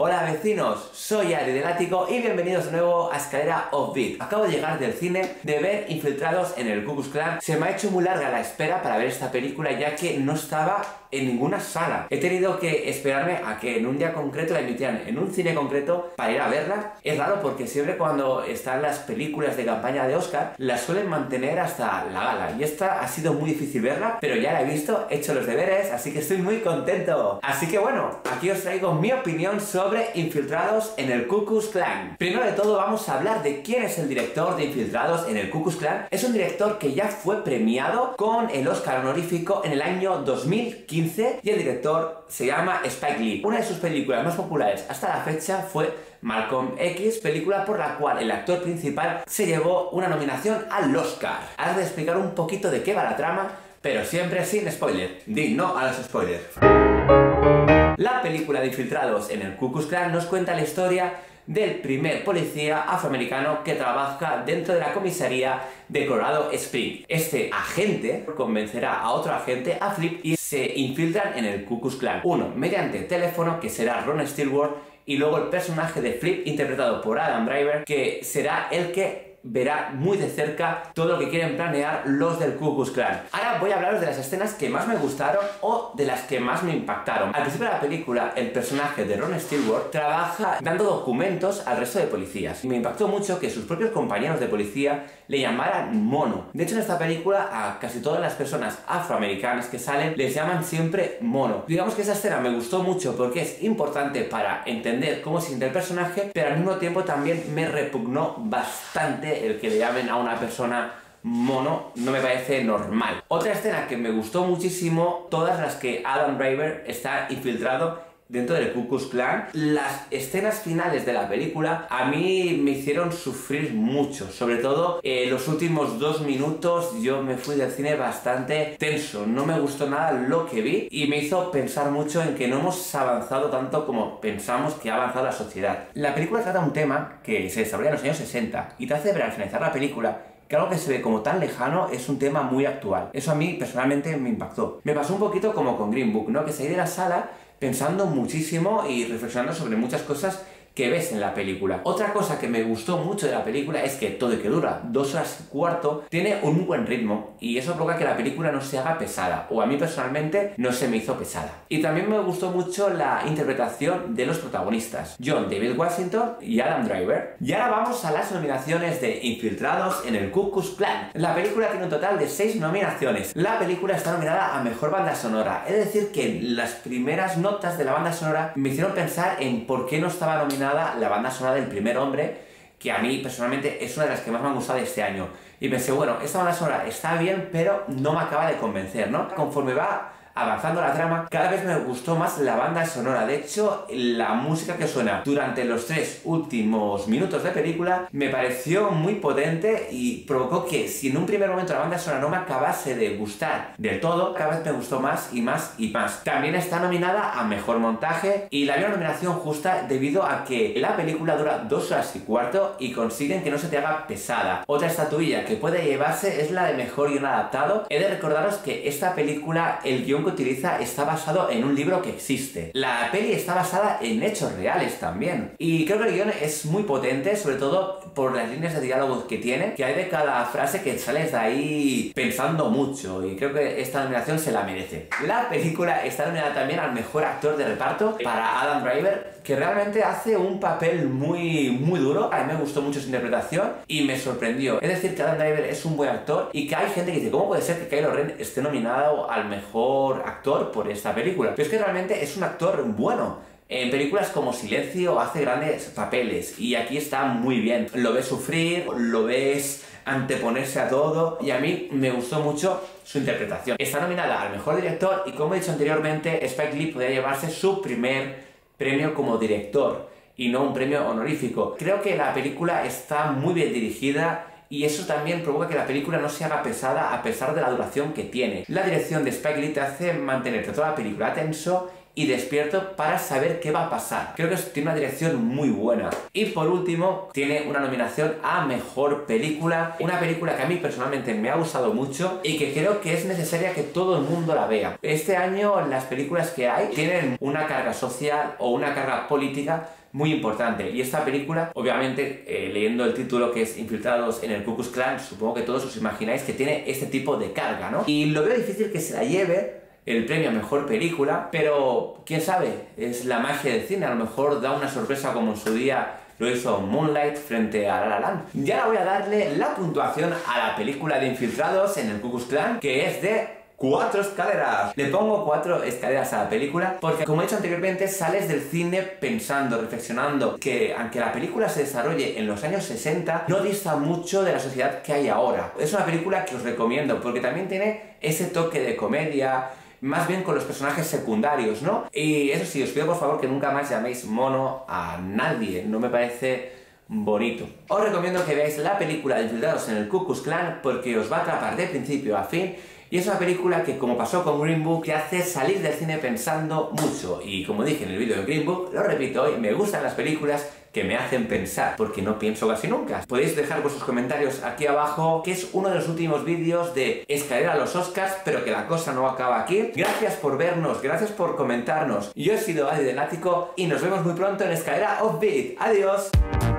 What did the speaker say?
Hola vecinos, soy Ari del Ático y bienvenidos de nuevo a Escalera Offbeat. Acabo de llegar del cine de ver Infiltrados en el Ku Klux Klan. Se me ha hecho muy larga la espera para ver esta película ya que no estaba en ninguna sala. He tenido que esperarme a que en un día concreto la emitieran en un cine concreto para ir a verla. Es raro porque siempre cuando están las películas de campaña de Oscar las suelen mantener hasta la gala y esta ha sido muy difícil verla, pero ya la he visto, he hecho los deberes, así que estoy muy contento. Así que bueno, aquí os traigo mi opinión sobre Infiltrados en el Ku Klux Klan. Primero de todo vamos a hablar de quién es el director de Infiltrados en el Ku Klux Klan. Es un director que ya fue premiado con el Oscar honorífico en el año 2015 y el director se llama Spike Lee. Una de sus películas más populares hasta la fecha fue Malcolm X, película por la cual el actor principal se llevó una nominación al Oscar. Has de explicar un poquito de qué va la trama, pero siempre sin spoiler. Di no a los spoilers. La película de Infiltrados en el Ku Klux Klan nos cuenta la historia del primer policía afroamericano que trabaja dentro de la comisaría de Colorado Springs. Este agente convencerá a otro agente, a Flip, y se infiltran en el Ku Klux Klan. Uno mediante teléfono, que será Ron Stewart, y luego el personaje de Flip, interpretado por Adam Driver, que será el que verá muy de cerca todo lo que quieren planear los del Ku Klux Klan. Ahora voy a hablaros de las escenas que más me gustaron o de las que más me impactaron. Al principio de la película, el personaje de Ron Stewart trabaja dando documentos al resto de policías. Y me impactó mucho que sus propios compañeros de policía le llamaran mono. De hecho, en esta película a casi todas las personas afroamericanas que salen les llaman siempre mono. Digamos que esa escena me gustó mucho porque es importante para entender cómo se siente el personaje, pero al mismo tiempo también me repugnó bastante el que le llamen a una persona mono. No me parece normal. Otra escena que me gustó muchísimo, todas las que Adam Driver está infiltrado dentro del Ku Klux Klan. Las escenas finales de la película a mí me hicieron sufrir mucho, sobre todo los últimos 2 minutos. Yo me fui del cine bastante tenso, no me gustó nada lo que vi y me hizo pensar mucho en que no hemos avanzado tanto como pensamos que ha avanzado la sociedad. La película trata un tema que se desarrolla en los años 60 y te hace ver al finalizar la película que algo que se ve como tan lejano es un tema muy actual. Eso a mí personalmente me impactó. Me pasó un poquito como con Green Book, ¿no? Que salí de la sala pensando muchísimo y reflexionando sobre muchas cosas que ves en la película. Otra cosa que me gustó mucho de la película es que todo y que dura 2 horas y cuarto, tiene un muy buen ritmo y eso provoca que la película no se haga pesada, o a mí personalmente no se me hizo pesada. Y también me gustó mucho la interpretación de los protagonistas, John David Washington y Adam Driver. Y ahora vamos a las nominaciones de Infiltrados en el Ku Klux Klan. La película tiene un total de 6 nominaciones. La película está nominada a Mejor Banda Sonora, es decir que las primeras notas de la banda sonora me hicieron pensar en por qué no estaba nominada la banda sonora del Primer Hombre, que a mí personalmente es una de las que más me han gustado de este año. Y pensé, bueno, esta banda sonora está bien, pero no me acaba de convencer, ¿no? Conforme va avanzando la trama, cada vez me gustó más la banda sonora. De hecho, la música que suena durante los 3 últimos minutos de película me pareció muy potente y provocó que, si en un primer momento la banda sonora no me acabase de gustar del todo, cada vez me gustó más y más y más. También está nominada a Mejor Montaje y la veo nominación justa debido a que la película dura 2 horas y cuarto y consiguen que no se te haga pesada. Otra estatuilla que puede llevarse es la de Mejor Guión Adaptado. He de recordaros que esta película, el guión que utiliza está basado en un libro que existe. La peli está basada en hechos reales también. Y creo que el guión es muy potente, sobre todo por las líneas de diálogos que tiene, que hay de cada frase que sales de ahí pensando mucho, y creo que esta nominación se la merece. La película está nominada también al Mejor Actor de Reparto para Adam Driver, que realmente hace un papel muy duro. A mí me gustó mucho su interpretación y me sorprendió. Es decir, que Adam Driver es un buen actor y que hay gente que dice, ¿cómo puede ser que Kylo Ren esté nominado al Mejor Actor por esta película? Pero es que realmente es un actor bueno. En películas como Silencio hace grandes papeles y aquí está muy bien. Lo ves sufrir, lo ves anteponerse a todo y a mí me gustó mucho su interpretación. Está nominada al Mejor Director y, como he dicho anteriormente, Spike Lee podría llevarse su primer premio como director y no un premio honorífico. Creo que la película está muy bien dirigida y eso también provoca que la película no se haga pesada a pesar de la duración que tiene. La dirección de Spike Lee te hace mantenerte toda la película tenso y despierto para saber qué va a pasar. Creo que tiene una dirección muy buena. Y por último, tiene una nominación a Mejor Película, una película que a mí personalmente me ha gustado mucho y que creo que es necesaria que todo el mundo la vea. Este año las películas que hay tienen una carga social o una carga política muy importante, y esta película, obviamente, leyendo el título que es Infiltrados en el Ku Klux Klan, supongo que todos os imagináis que tiene este tipo de carga, ¿no? Y lo veo difícil que se la lleve el premio a Mejor Película, pero quién sabe, es la magia del cine, a lo mejor da una sorpresa como en su día lo hizo Moonlight frente a La La Land. Y ahora voy a darle la puntuación a la película de Infiltrados en el Ku Klux Klan, que es de 4 escaleras. Le pongo 4 escaleras a la película porque, como he dicho anteriormente, sales del cine pensando, reflexionando que aunque la película se desarrolle en los años 60, no dista mucho de la sociedad que hay ahora. Es una película que os recomiendo porque también tiene ese toque de comedia, más bien con los personajes secundarios, ¿no? Y eso sí, os pido por favor que nunca más llaméis mono a nadie, no me parece bonito. Os recomiendo que veáis la película de Infiltrados en el Ku Klux Klan porque os va a atrapar de principio a fin. Y es una película que, como pasó con Green Book, te hace salir del cine pensando mucho. Y como dije en el vídeo de Green Book, lo repito hoy, me gustan las películas que me hacen pensar, porque no pienso casi nunca. Podéis dejar vuestros comentarios aquí abajo, que es uno de los últimos vídeos de escalera a los Oscars, pero que la cosa no acaba aquí. Gracias por vernos, gracias por comentarnos. Yo he sido Adi del Ático y nos vemos muy pronto en Escalera Offbeat. ¡Adiós!